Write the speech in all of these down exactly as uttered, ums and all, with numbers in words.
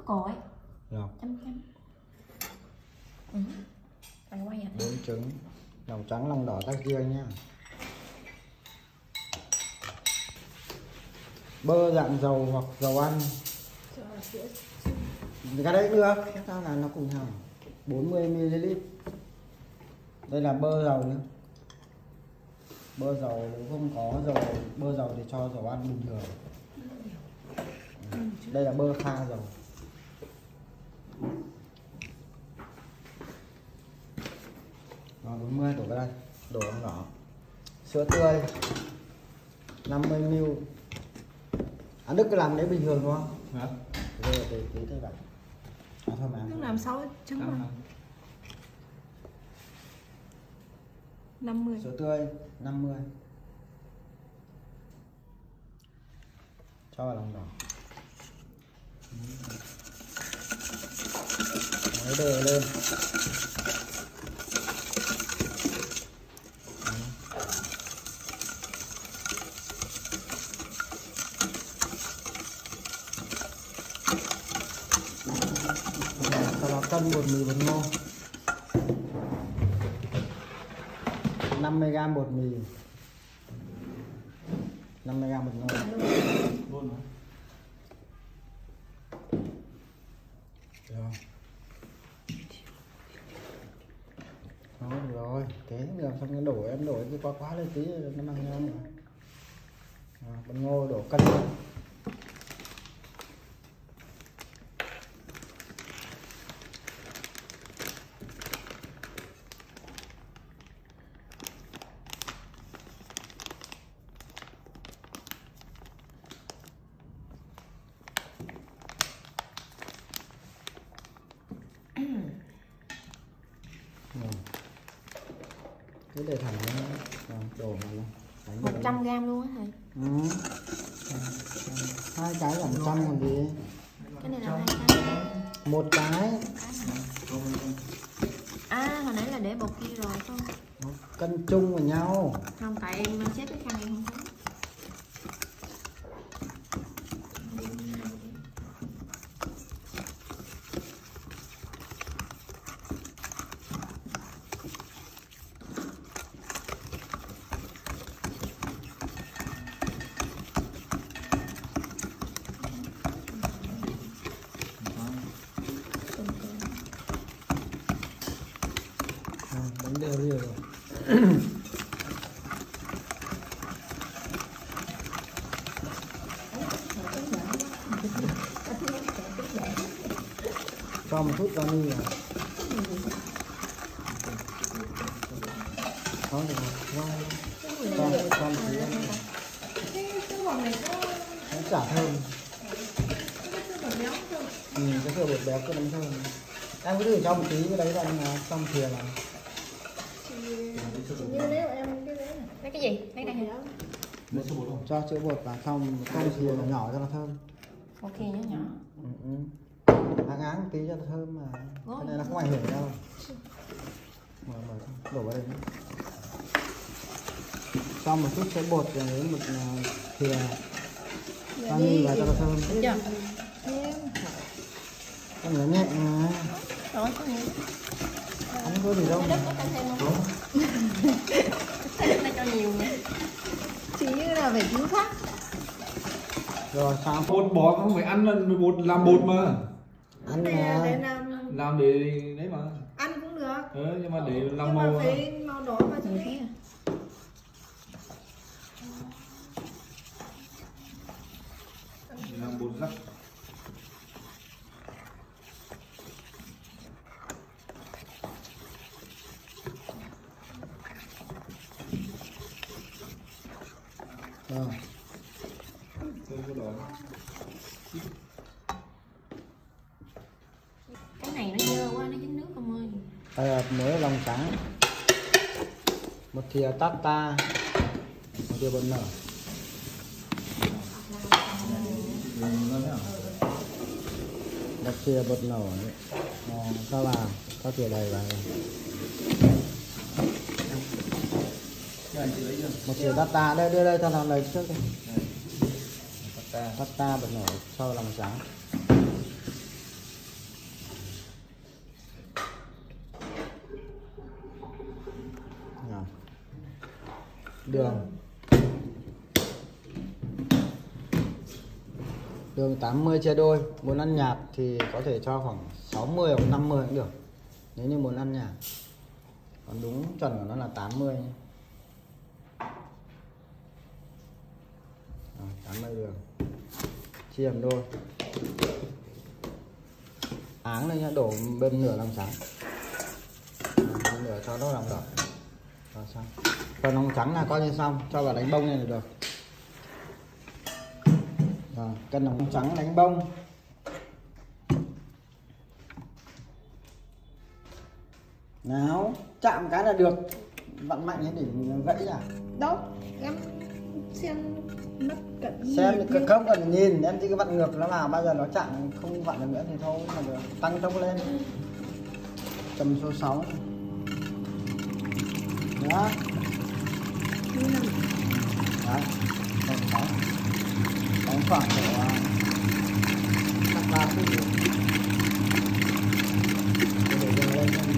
còi. Lọc. Chấm chấm. Ừ. Phải quay à. Bốn trứng. Lòng trắng lòng đỏ tách riêng nhá. Bơ dạng dầu hoặc dầu ăn. Cái đấy được, cái sao là nó cùng nhau. bốn mươi mi li lít. Đây là bơ dầu nhá. Bơ dầu nếu không có dầu bơ dầu thì cho dầu ăn bình thường. Đây là bơ pha dầu. Rồi bốn mươi đổ vào đây, đổ vào nhỏ. Sữa tươi năm mươi mi li lít. Anh Đức cứ làm đấy bình thường đúng không? Hả? Rồi để tí thôi bạn. À, thôi mà. Nó làm sáu trứng mà. năm mươi. Sữa tươi năm mươi. Cho vào lòng đỏ. Đấy đều lên. Sau đó cân bột mì bột ngô. năm mươi gam bột mì. năm mươi gam bột ngô. Luôn hả? Rồi. Đó, được rồi, thế được xong cái đổ em đổ cái quá quá lên tí nó mang nhau nữa. À, bột ngô đổ cân lên. Cứ để thẳng nó đổ vào luôn. một trăm gam luôn á thầy. Ừ. Hai cái là một trăm còn gì? Cái này là hai cái. Một cái. À hồi nãy là để bột kia rồi không? Cân chung với nhau. Không, tại em xếp cái khăn em không thấy. Đánh đều đều rồi. Cho một chút vani vào. Không được rồi. Cho cho một tí. Nó chả thơm. Ừ, cái sữa bột béo cứ nấm thơm. Em cứ thử cho một tí cái đấy vào xong thìa là. Như nếu em cái đấy này. Lấy cái gì? Lấy đây hả? Lấy sữa bột không? Cho sữa bột vào xong xong thìa nhỏ nhỏ cho nó thơm. Ok nhỏ nhỏ. Ừ, ừ. Áng áng một tí cho nó thơm mà. Cái này nó không ảnh hưởng đâu. Mở mở đổ vào đây nữa. Cho một chút sữa bột với một thìa vani vào cho nó thơm. Chưa? Con nó nhẹ mà. Rồi có gì? Không có gì đâu. Đất có tăng thêm không? Đất này cho nhiều nha. Chỉ như là phải cứu khác. Rồi sao? Bột bò không phải ăn là bột làm bột mà. Ăn Để mà. làm Làm để đấy mà. ăn cũng được. Ừ, nhưng mà để làm Nhưng màu mà mà. phải màu đỏ vào trong kia. Làm bột rắc. Rồi. Cái này nó dơ quá, nó dính nước không ơi. Đây là mới lòng trắng. Một thìa tata. Một thìa bột nở. Một thìa bột nở. Cho vào, cho thìa đầy vào. Một thìa tata, đây đưa đây cho nó lấy trước đi. Tata bột nở cho lòng trắng. Đường Đường tám mươi chia đôi. Muốn ăn nhạt thì có thể cho khoảng sáu mươi hoặc năm mươi cũng được, nếu như muốn ăn nhạt. Còn đúng chuẩn của nó là tám mươi. Rồi, tám mươi đường chia làm đôi. Áng lên nhá, đổ bên nửa lòng trắng, bên nửa cho nó lòng đỏ. Rồi xong. Phần lòng trắng là coi như xong, cho vào đánh bông này là được. Rồi, cân lòng trắng đánh bông. Nào, chạm cái là được. Vặn mạnh để gãy à? Đâu, em xem mất cận Xem thì không cần nhìn, em chỉ cứ vặn ngược nó vào, bao giờ nó chạm không vặn được nữa thì thôi là được. Tăng tốc lên. Cầm số sáu. Đó. Đấy, số sáu. Đánh khoảng độ chắc ba phút rồi. Để dừng lên cho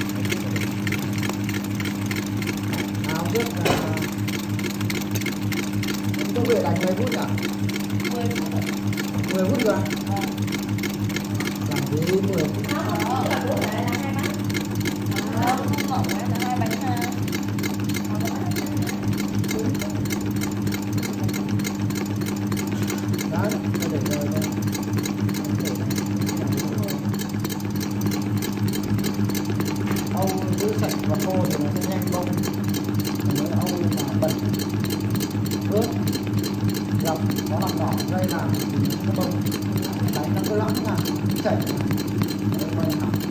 nào trước là tôi về đánh mười phút à? mười phút rồi. mười phút rồi. Làm gì mười phút. Nó không có là bữa lại là hai bánh. Không, không một là hai bánh ha. Đấy, tôi để rồi đây. Âu giữ sạch và khô thì nó sẽ nhanh bông. Còn nếu âu mà bẩn, ướt, dập, có lòng đỏ dây là nó bông. Đánh nó cứ lõng là chảy. Đây, quay hẳn.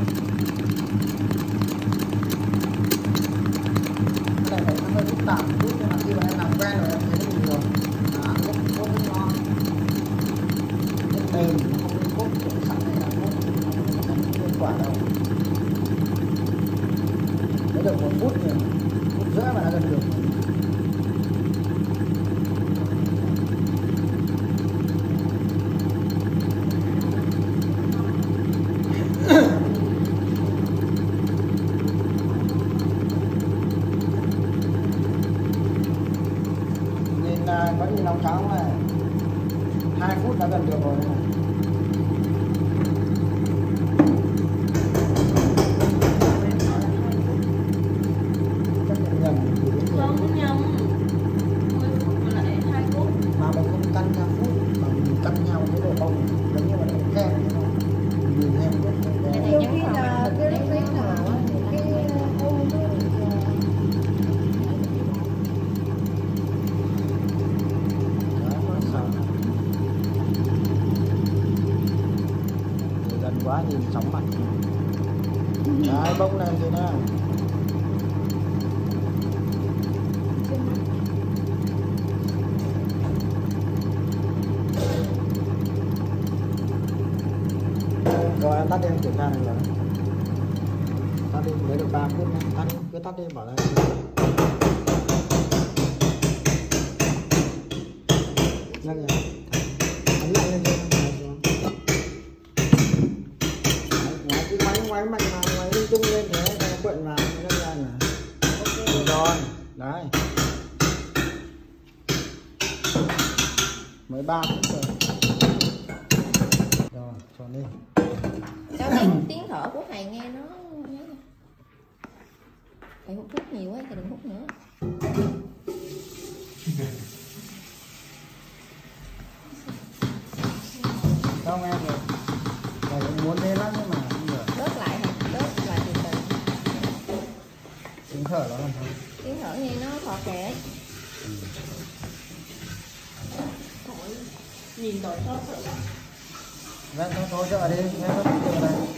Cái này nó hơi phức tạp một chút, nhưng mà khi mà em làm quen rồi em thấy nó bình thường. À, cốt cốt rất ngon. Rất mềm, nó không có cốt kiểu sẵn hay là cốt nguyên quả đâu. Nếu được một phút thì phút rưỡi mà đã gần được. Nhìn có nhìn lòng trắng này, hai phút đã gần được rồi này. Chắc là nhầm thì đúng rồi. Không nhầm. mười phút mà lại hai phút. Mà mình không căn theo phút mà mình căn theo cái độ bông, giống như là độ kem thế thôi. Nhìn em có cái Nhiều khi là cái đấy là cái ô gần quá nhìn chóng mặt. Đấy, bông này thì nè. Rồi em tắt đi, em kiểm tra này rồi. Tắt đi, lấy được ba phút nhé. Tắt đi, cứ tắt đi, bỏ ra. Nhắc nhở. Ấn mạnh lên trên. Ngoái cái máy ngoái mạnh vào, ngoái lung tung lên thế, cho nó cuộn vào, nó ra nè. Ok rồi, đấy. Mới ba phút rồi. Rồi, cho đi. Sao tiếng, tiếng thở của thầy nghe nó thầy hút thuốc nhiều quá thì đừng hút nữa. Không em rồi. Thầy cũng muốn thế lắm nhưng mà không được. Đớt lại hả? Đớt lại từ từ. Tiếng thở nó làm sao? Tiếng thở nghe nó thò kệ. Nhìn tội khó sợ. Vâng, thôi thôi cho đi, nghe nó từ từ này.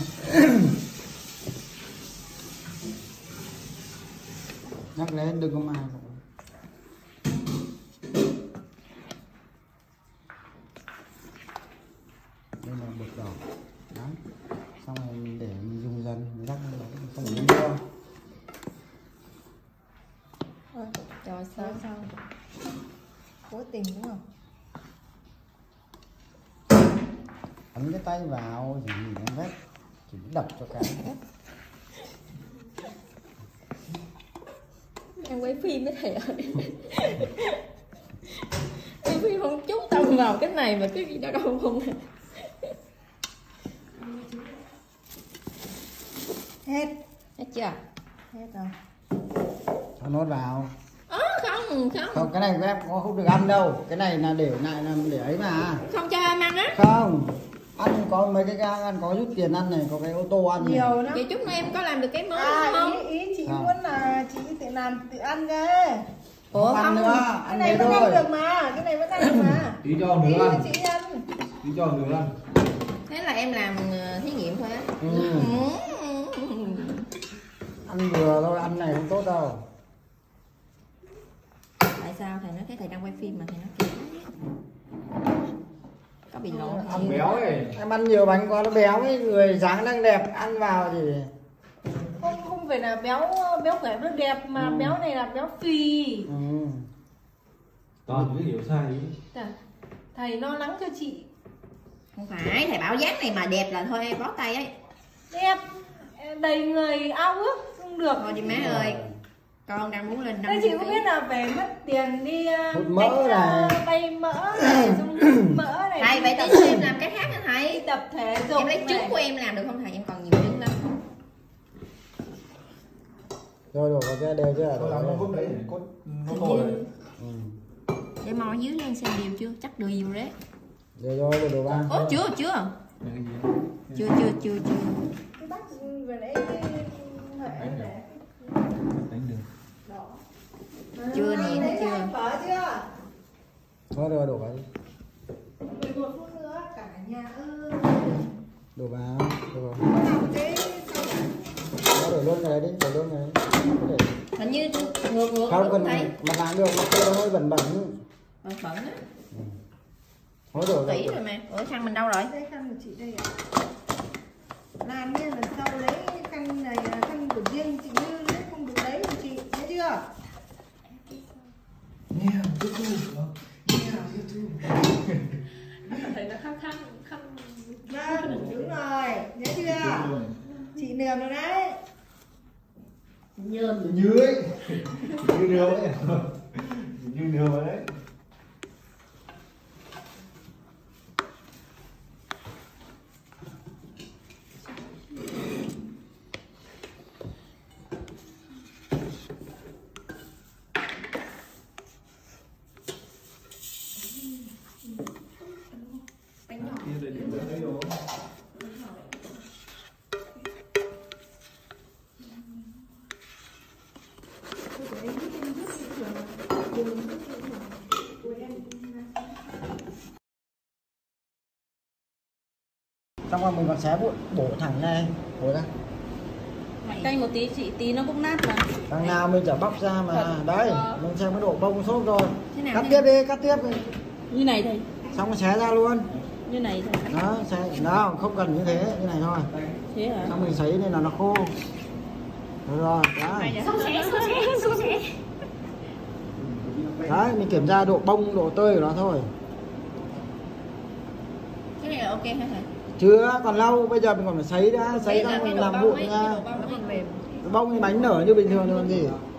Nhắc lên đừng có mà. Đây là bột đỏ. Đấy. Xong rồi mình để mình dùng dần, mình rắc lên đó, xong rồi mình mua. Trời sao sao? Cố tình đúng không? Ấn cái tay vào thì nhìn em vét, chỉ đập cho cái. Em quay phim với thầy ơi. Quay phim không chú tâm vào cái này mà cái gì đó đâu không. Hết. Hết chưa? Hết rồi. Cho nốt vào. Ờ không, không. Không, cái này của em có không được ăn đâu. Cái này là để lại là để ấy mà. Không cho em ăn á. Không. Ăn có mấy cái gang ăn có rút tiền ăn này, có cái ô tô ăn này. Nhiều lắm. Vậy chút nữa em có làm được cái món À, không? ý, ý chị Không. muốn là chị tự làm tự ăn cơ. Ủa Không ăn không. nữa, Cái ăn này thế vẫn ăn thôi. được mà, cái này vẫn ăn được mà. Tí cho Ý nữa là ăn. chị ăn. Tí cho nữa ăn. Thế là em làm ờ, thí nghiệm thôi á. Ừ. Ừ. Ăn vừa thôi, ăn này không tốt đâu. Tại sao thầy nói thấy thầy đang quay phim mà thầy nói kìa. Có bị lộ Ăn gì? Béo ấy. Em ăn nhiều bánh quá nó béo ấy, người dáng đang đẹp, ăn vào thì Không không phải là béo béo khỏe béo đẹp mà Ừ. béo này là béo phì. ừ. Toàn cứ hiểu sai ý. Dạ. Thầy lo lắng cho chị. Không phải, thầy bảo dáng này mà đẹp là thôi em bó tay ấy. Đẹp. Đầy người ao ước không được. Thôi đi má ơi, con đang muốn lên năm Thế chị có biết là về mất tiền đi uh, Hút mỡ này. bay mỡ này, xong hút mỡ này. Thầy đi vậy tập- tí nữa em làm cái khác hả đi thầy? tập thể dục Em lấy này. trứng của em làm được không thầy? Em còn nhiều trứng lắm. Rồi đổ vào cái đều chưa? Sao Đổ làm nó vào cốt đây. đấy, cốt nó to đấy. Ừ. Để mò dưới lên xem đều chưa? Chắc đều nhiều đấy. Rồi rồi, đổ, đổ vào. Ố chưa chưa. Là cái gì? Chưa chưa chưa chưa. Cái bác vừa nãy Đánh được. Đánh được. Chưa nè, thấy chưa? Phở chưa? Thôi rồi, đổ vào đi. mười một phút nữa cả nhà ơi. Đổ vào, đổ vào. Có làm cái Nó đổ luôn cái đấy đi, đổ luôn cái đấy. Có thể- Hình như ngược ngược Không đúng cần thầy. mà làm được, mà kia nó hơi bẩn bẩn. Bẩn bẩn á. Thôi đổ Tỷ rồi. rồi mà. Ủa khăn mình đâu rồi? đây khăn của chị đây ạ. Làm nha, lần sau lấy khăn này là khăn của riêng chị Như đấy, không được lấy của chị, nhớ chưa? Nghe YouTube. Nghe YouTube. Thầy đã khăn khăn khăn. Vâng, đúng rồi, nhớ chưa? Chị nườm rồi đấy. Nhơn như ấy. Như điều ấy. Như điều đấy. Xong rồi mình còn xé bụi, bổ thẳng này, bổ ra. Canh một tí chị tí nó cũng nát mà. Đằng nào mình chả bóc ra mà. Đấy, mình xem cái độ bông xốp rồi. Thế nào? Cắt thế tiếp nào? đi, cắt tiếp đi. Như này thầy, Xong rồi xé ra luôn. như này thầy. Đó, xé. Đó, không cần như thế, như này thôi. Thế hả? Xong mình sấy nên là nó khô. Được rồi, đấy. Đấy, mình kiểm tra độ bông, độ tơi của nó thôi. Cái này là ok hả thầy? Chưa, còn lâu, bây giờ mình còn phải sấy đã, sấy Cái là xong cái mình độ làm bông vụn ấy, ra. cái độ bông ấy. Bông thì bánh nở như bình thường thôi còn gì.